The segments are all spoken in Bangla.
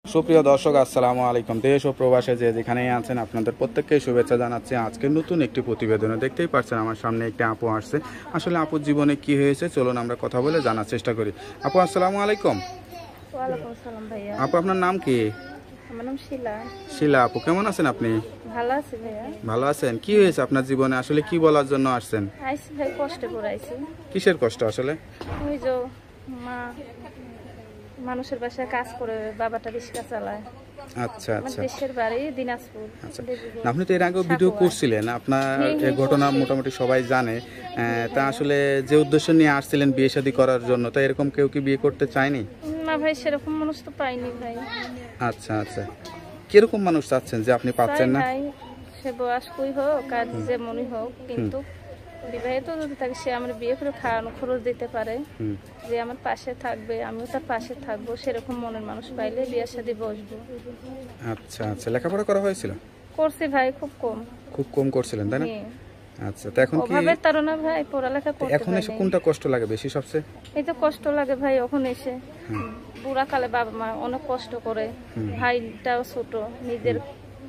সুপ্রিয় দর্শক, আসসালামু আলাইকুম। দেশ ও প্রবাসে যে যেখানেই আছেন আপনাদের প্রত্যেককে শুভেচ্ছা জানাচ্ছি। আজকে নতুন একটি প্রতিবেদনে দেখতেই পাচ্ছেন আমার সামনে একটি আপু আসছে। আসলে আপুর জীবনে কি হয়েছে চলুন আমরা কথা বলে জানার চেষ্টা করি। আপু আসসালামু আলাইকুম। ওয়ালাইকুম আসসালাম ভাইয়া। আপু আপনার নাম কি? আমার নাম শিলা। শিলা আপু, কেমন আছেন আপনি? ভালো আছি ভাইয়া। ভালো আছেন? কি হয়েছে আপনার জীবনে, আসলে কি বলার জন্য আসছেন? আইসি ভাই, কষ্ট করে আইসি। কিসের কষ্ট আসলে? ওই যে মা মানুষের বাসায় কাজ করে, বাবাটা রিক্সা চালায়। আচ্ছা আমার আচ্ছা দেশের বাড়ি দিনাজপুর। আচ্ছা। আপনি তো এর আগেও ভিডিও করছিলেন, আপনার এই ঘটনা মোটামুটি সবাই জানে। তা আসলে যে উদ্দেশ্য নিয়ে আসছিলেন বিয়ে শাদী করার জন্য, তা এরকম কেউ কি বিয়ে করতে চায়নি? না ভাই, সেরকম মানুষ তো পাইনি ভাই। আচ্ছা আচ্ছা, কিরকম মানুষ চাচ্ছেন যে আপনি পাচ্ছেন না? ভাই সে বয়স্কই হোক আর যেমনই হোক, কিন্তু বিবাহিত যদি থাকে সে আমার বিয়ে করে খাওয়ানো খরচ দিতে পারে, যে আমার পাশে থাকবে, আমিও তার পাশে থাকবো, সেরকম মনের মানুষ পাইলে বিয়ে শাদী বসবো। আচ্ছা আচ্ছা, লেখাপড়া করা হয়েছিল? করছি ভাই, খুব কম। খুব কম করছিলেন তাই না? আচ্ছা, তো এখন কি ওভাবে তার না ভাই, পড়ালেখা করতে এখন এসে কোনটা কষ্ট লাগে বেশি সবচেয়ে? এই তো কষ্ট লাগে ভাই, ওখান এসে বুড়া কালে বাবা মা অনেক কষ্ট করে, ভাইটাও ছোট, নিজের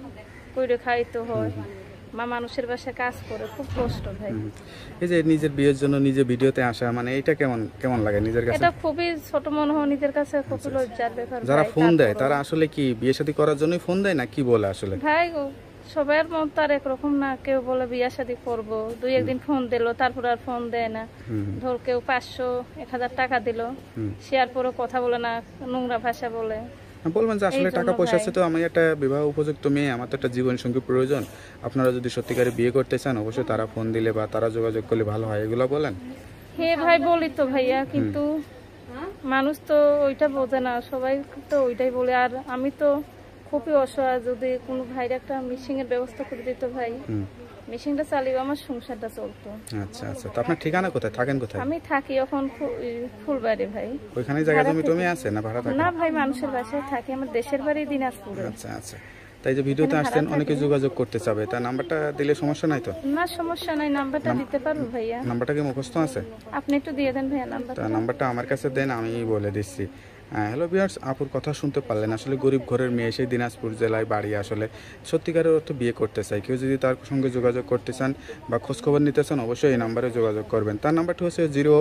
কইরে খাইতে হয়, মা মানুষের বাসায় কাজ করে, খুব কষ্ট ভাই। এই যে নিজের বিয়ের জন্য নিজে ভিডিওতে আসা, মানে এটা কেমন কেমন লাগে নিজের কাছে? এটা খুবই ছোট মনে হয় নিজের কাছে, খুবই লজ্জার ব্যাপার। যারা ফোন দেয় তারা আসলে কি বিয়ে শাদী করার জন্যই ফোন দেয় না কি বলে আসলে? ভাই সবার মন তো আর একরকম না, কেউ বলে বিয়া শাদী করবো, দুই একদিন ফোন দিল, তারপর আর ফোন দেয় না। ধর কেউ 500-1000 টাকা দিল, সে আর পরে কথা বলে না, নোংরা ভাষা বলে। বলবেন যে আসলে টাকা পয়সা আছে, তো আমি একটা বিবাহ উপযুক্ত মেয়ে, আমার তো একটা জীবন সঙ্গী প্রয়োজন, আপনারা যদি সত্যিকারে বিয়ে করতে চান অবশ্যই তারা ফোন দিলে বা তারা যোগাযোগ করলে ভালো হয়, এগুলো বলেন। হ্যাঁ ভাই বলি তো ভাইয়া, কিন্তু মানুষ তো ওইটা বোঝে না, সবাই তো ওইটাই বলে। আর আমি তো খুবই অসহায়, যদি কোনো ভাইয়ের একটা মিশিং এর ব্যবস্থা করে দিত ভাই, মেশিনটা চালিয়ে আমার সংসারটা চলতো। আচ্ছা আচ্ছা, তো আপনার ঠিকানা কোথায়, থাকেন কোথায়? আমি থাকি এখন ফুলবাড়ি ভাই। ওইখানে জায়গা জমি টমি আছে না ভাড়া থাকেন? না ভাই, মানুষের বাসায় থাকি, আমার দেশের বাড়ি দিনাজপুরে। আচ্ছা আচ্ছা, তাই যে ভিডিওতে আসছেন অনেকে যোগাযোগ করতে চাবে, তা নাম্বারটা দিলে সমস্যা নাই তো? না সমস্যা নাই, নাম্বারটা দিতে পারবো ভাইয়া। নাম্বারটা কি মুখস্থ আছে? আপনি একটু দিয়ে দেন ভাইয়া নাম্বারটা। তা নাম্বারটা আমার কাছে দেন, আমি বলে দিচ্ছি। হ্যালো ভিউয়ার্স, আপুর কথা শুনতে পারলেন, আসলে গরিব ঘরের মেয়ে, সেই দিনাজপুর জেলায় বাড়ি। আসলে সত্যিকারের অর্থ বিয়ে করতে চাই, কেউ যদি তার সঙ্গে যোগাযোগ করতে চান বা খোঁজখবর নিতে চান অবশ্যই এই নাম্বারে যোগাযোগ করবেন। তার নাম্বারটি হচ্ছে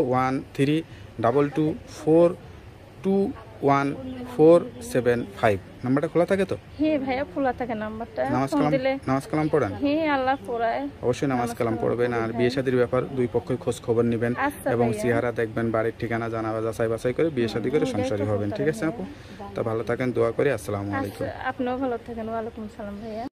01322414775। নাম্বারটা খোলা থাকে তো? হ্যাঁ ভাইয়া খোলা থাকে নাম্বারটা। নামাজ কালাম পড়েন? হ্যাঁ আল্লাহ পড়ায়। অবশ্যই নামাজ কালাম পড়বেন। আর বিয়ে শাদীর ব্যাপার দুই পক্ষই খোঁজ খবর নেবেন এবং চেহারা দেখবেন, বাড়ির ঠিকানা জানাবা যাচাই বাছাই করে বিয়ে শাদী করে সংসারী হবেন। ঠিক আছে আপু, তা ভালো থাকেন, দোয়া করি। আসসালামু আলাইকুম। আপনিও ভালো থাকেন। ওয়ালাইকুম সালাম ভাইয়া।